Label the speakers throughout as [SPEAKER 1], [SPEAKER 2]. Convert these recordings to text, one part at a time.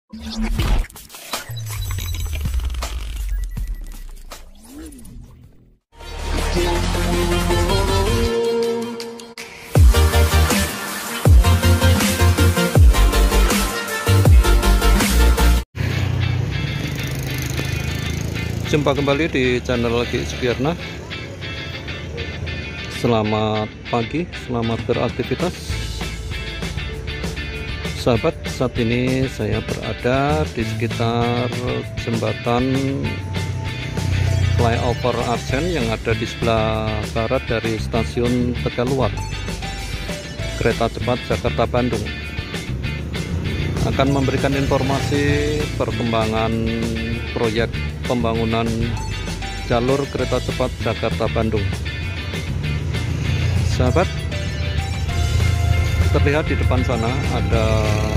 [SPEAKER 1] Jumpa kembali di channel GX Sugiarna. Selamat pagi, selamat beraktivitas sahabat. Saat ini saya berada di sekitar jembatan flyover Arsen yang ada di sebelah barat dari stasiun Tegaluar kereta cepat Jakarta Bandung. Akan memberikan informasi perkembangan proyek pembangunan jalur kereta cepat Jakarta Bandung. Sahabat, terlihat di depan sana ada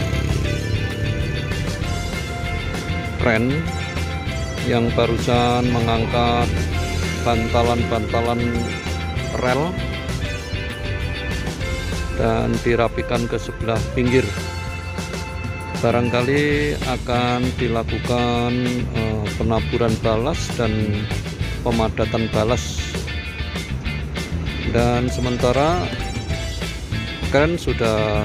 [SPEAKER 1] kren yang barusan mengangkat bantalan-bantalan rel dan dirapikan ke sebelah pinggir. Barangkali akan dilakukan penaburan balas dan pemadatan balas, dan sementara kren sudah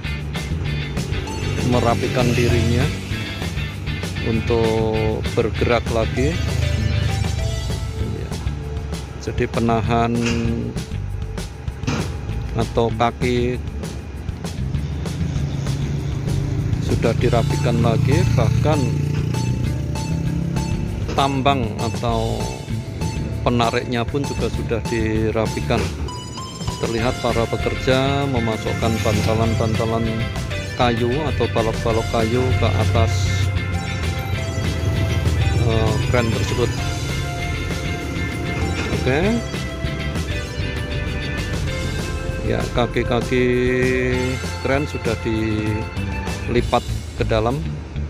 [SPEAKER 1] merapikan dirinya untuk bergerak lagi. Jadi penahan atau kaki sudah dirapikan lagi, bahkan tambang atau penariknya pun juga sudah dirapikan. Terlihat para pekerja memasukkan bantalan-bantalan kayu atau balok-balok kayu ke atas kren tersebut. Oke. Ya, kaki-kaki kren sudah dilipat ke dalam,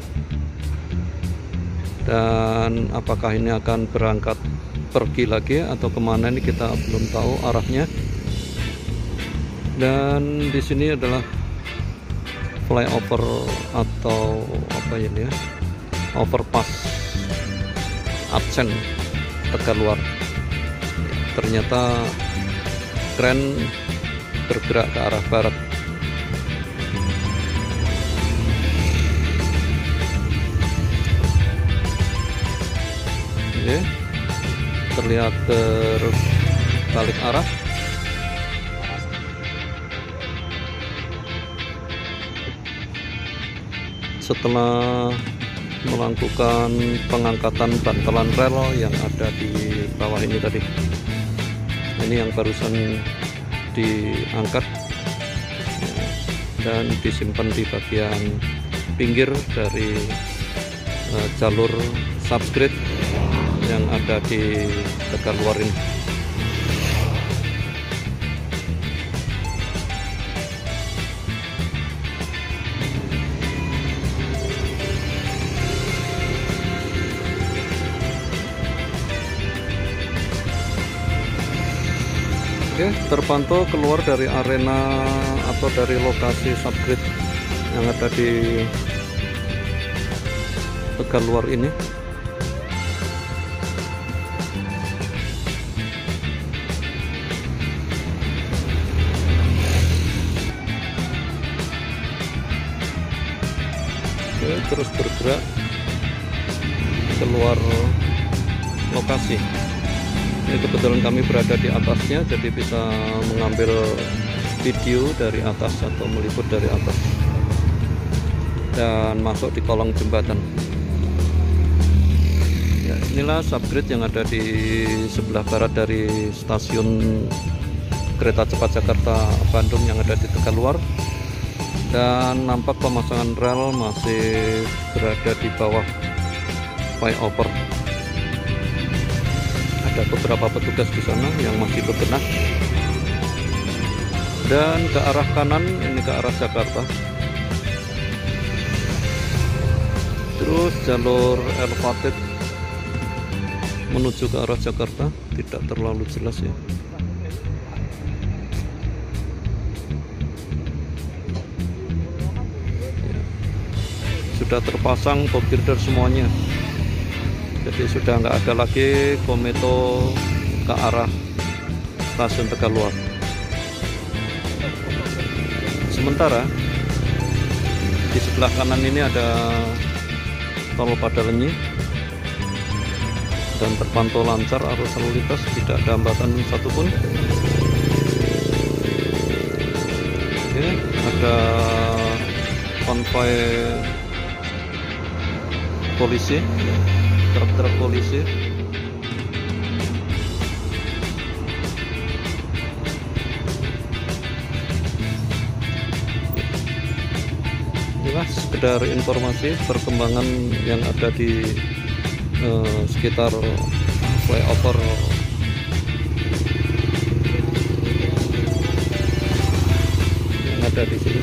[SPEAKER 1] dan apakah ini akan berangkat pergi lagi atau kemana ini kita belum tahu arahnya. Dan di sini adalah flyover atau apa ini ya, overpass Arsen Tegaluar. Ternyata kren bergerak ke arah barat. Oke, terlihat berbalik arah. Setelah melakukan pengangkatan bantalan rel yang ada di bawah ini tadi, ini yang barusan diangkat dan disimpan di bagian pinggir dari jalur subgrade yang ada di Tegaluar ini. Oke, terpantau keluar dari arena atau dari lokasi subgrade yang ada di Tegaluar ini. Oke, terus bergerak keluar lokasi. Ini kebetulan kami berada di atasnya, jadi bisa mengambil video dari atas atau meliput dari atas dan masuk di kolong jembatan. Ya, inilah subgrade yang ada di sebelah barat dari stasiun kereta cepat Jakarta Bandung yang ada di Tegaluar, dan nampak pemasangan rel masih berada di bawah flyover. Ada beberapa petugas di sana yang masih bebenah, dan ke arah kanan ini ke arah Jakarta. Terus jalur elevated menuju ke arah Jakarta tidak terlalu jelas ya. sudah terpasang box girder semuanya. Jadi sudah nggak ada lagi kometo ke arah stasiun Tegaluar. Sementara di sebelah kanan ini ada tol Padalenyi dan terpantau lancar arus lalu lintas, tidak ada hambatan satupun. Oke, ada konvoi polisi, truk-truk polisi. Inilah sekedar informasi perkembangan yang ada di sekitar flyover yang ada di sini.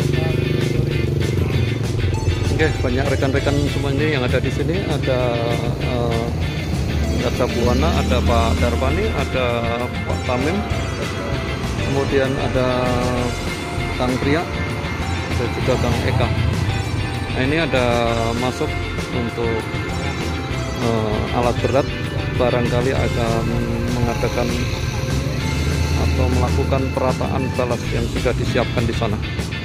[SPEAKER 1] Oke, banyak rekan-rekan semua ini yang ada di sini. Ada Kata Buana, ada Pak Darpani, ada Pak Tamim, kemudian ada Kang Pria, dan juga Kang Eka. Nah, ini ada masuk untuk alat berat, barangkali akan mengadakan atau melakukan perataan balas yang sudah disiapkan di sana.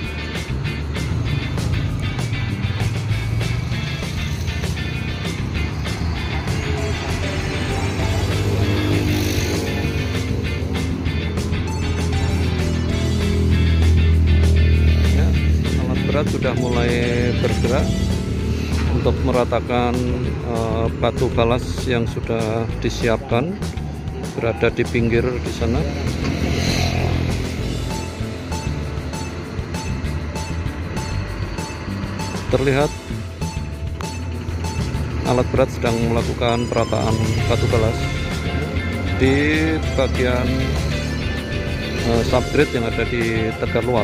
[SPEAKER 1] Ya, alat berat sudah mulai bergerak untuk meratakan batu balas yang sudah disiapkan, berada di pinggir di sana. Terlihat alat berat sedang melakukan perataan batu balas di bagian subgrade yang ada di Tegaluar.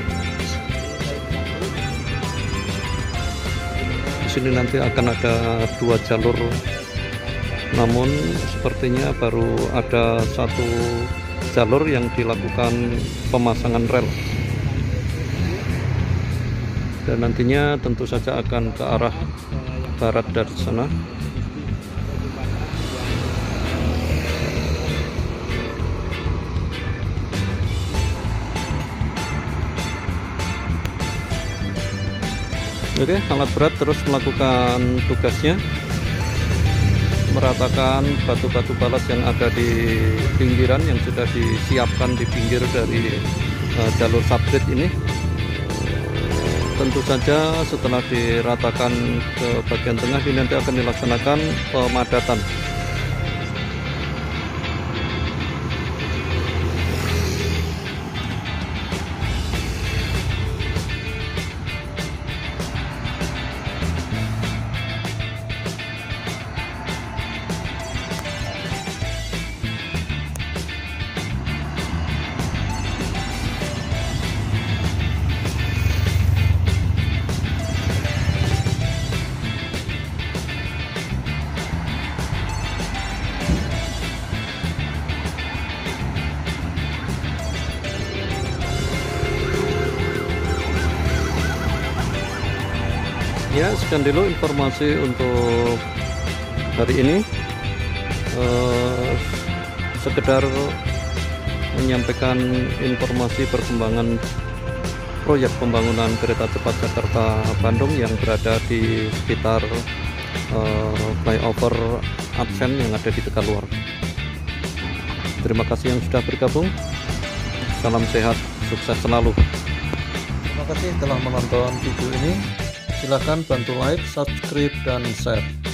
[SPEAKER 1] Sini nanti akan ada 2 jalur, namun sepertinya baru ada 1 jalur yang dilakukan pemasangan rel, dan nantinya tentu saja akan ke arah barat dari sana. Oke, alat berat terus melakukan tugasnya, meratakan batu-batu balas yang ada di pinggiran yang sudah disiapkan di pinggir dari jalur subgrade ini. Tentu saja setelah diratakan ke bagian tengah, ini nanti akan dilaksanakan pemadatan. Ya, sekian dulu informasi untuk hari ini. Sekedar menyampaikan informasi perkembangan proyek pembangunan kereta cepat Jakarta-Bandung yang berada di sekitar flyover Adsen yang ada di Tegaluar. Terima kasih yang sudah bergabung. Salam sehat, sukses selalu. Terima kasih telah menonton video ini. Silakan bantu like, subscribe, dan share.